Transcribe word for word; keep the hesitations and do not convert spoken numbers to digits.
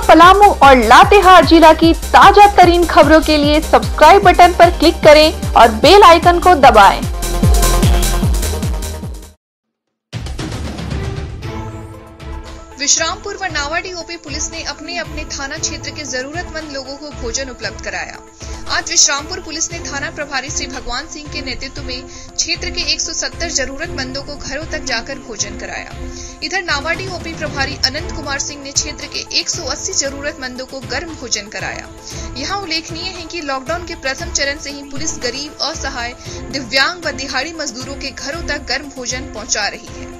पलामू और लातेहार जिला की ताजा तरीन खबरों के लिए सब्सक्राइब बटन पर क्लिक करें और बेल आइकन को दबाएं। विश्रामपुर व नावाडी ओपी पुलिस ने अपने अपने थाना क्षेत्र के जरूरतमंद लोगों को भोजन उपलब्ध कराया। आज विश्रामपुर पुलिस ने थाना प्रभारी श्री भगवान सिंह के नेतृत्व में क्षेत्र के एक सौ सत्तर जरूरतमंदों को घरों तक जाकर भोजन कराया। इधर नावाडी ओपी प्रभारी अनंत कुमार सिंह ने क्षेत्र के एक सौ अस्सी जरूरतमंदों को गर्म भोजन कराया। यहाँ उल्लेखनीय है कि लॉकडाउन के प्रथम चरण से ही पुलिस गरीब, असहाय, दिव्यांग व दिहाड़ी मजदूरों के घरों तक गर्म भोजन पहुँचा रही है।